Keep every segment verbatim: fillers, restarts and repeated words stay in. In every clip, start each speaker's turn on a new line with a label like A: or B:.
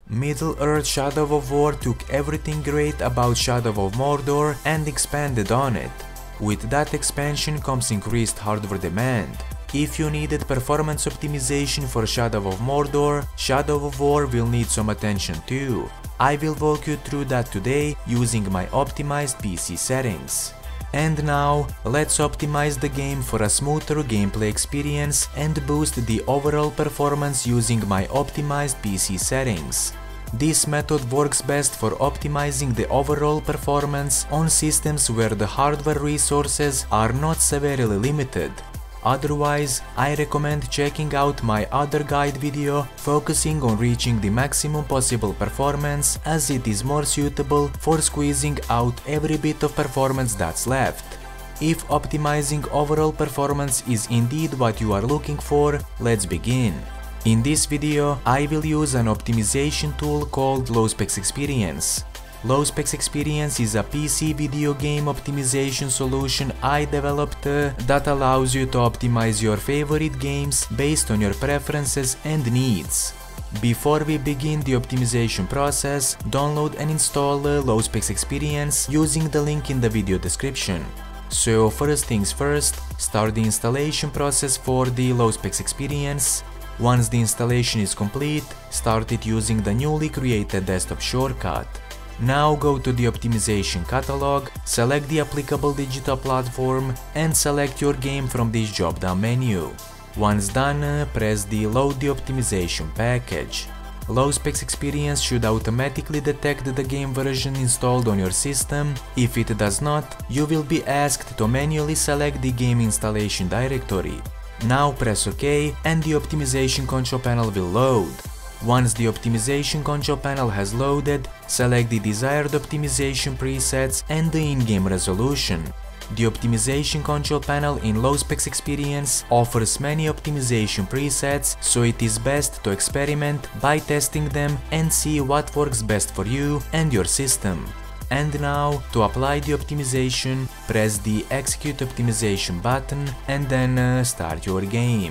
A: Middle-earth Shadow of War took everything great about Shadow of Mordor and expanded on it. With that expansion comes increased hardware demand. If you needed performance optimization for Shadow of Mordor, Shadow of War will need some attention too. I will walk you through that today using my optimized P C settings. And now, let's optimize the game for a smoother gameplay experience and boost the overall performance using my optimized P C settings. This method works best for optimizing the overall performance on systems where the hardware resources are not severely limited. Otherwise, I recommend checking out my other guide video focusing on reaching the maximum possible performance, as it is more suitable for squeezing out every bit of performance that's left. If optimizing overall performance is indeed what you are looking for, let's begin. In this video, I will use an optimization tool called Low Specs Experience. Low Specs Experience is a P C video game optimization solution I developed uh, that allows you to optimize your favorite games based on your preferences and needs. Before we begin the optimization process, download and install uh, Low Specs Experience using the link in the video description. So first things first, start the installation process for the Low Specs Experience. Once the installation is complete, start it using the newly created desktop shortcut. Now go to the optimization catalog, select the applicable digital platform and select your game from this drop-down menu. Once done, press the Load the optimization package. Low Specs Experience should automatically detect the game version installed on your system. If it does not, you will be asked to manually select the game installation directory. Now press OK and the optimization control panel will load. Once the optimization control panel has loaded, select the desired optimization presets and the in-game resolution. The optimization control panel in Low Specs Experience offers many optimization presets, so it is best to experiment by testing them and see what works best for you and your system. And now, to apply the optimization, press the Execute Optimization button and then uh, start your game.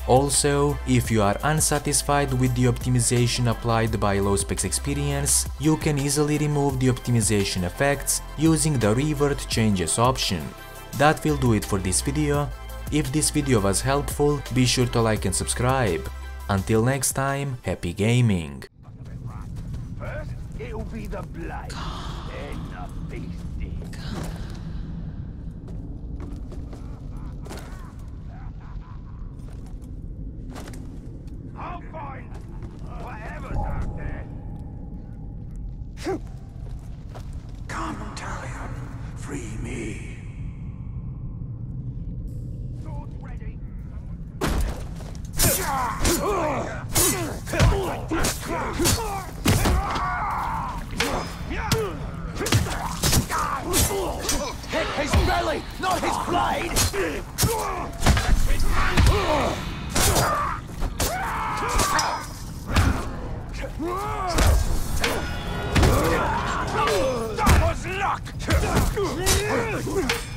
A: Also, if you are unsatisfied with the optimization applied by Low Specs Experience, you can easily remove the optimization effects using the Revert Changes option. That will do it for this video. If this video was helpful, be sure to like and subscribe. Until next time, happy gaming!
B: First, it'll be the blade, then the feasting. I'll find whatever's out there.
C: Come, Talion, free me.
B: Swords ready.
C: Hit his belly, not his blade!
B: That was luck!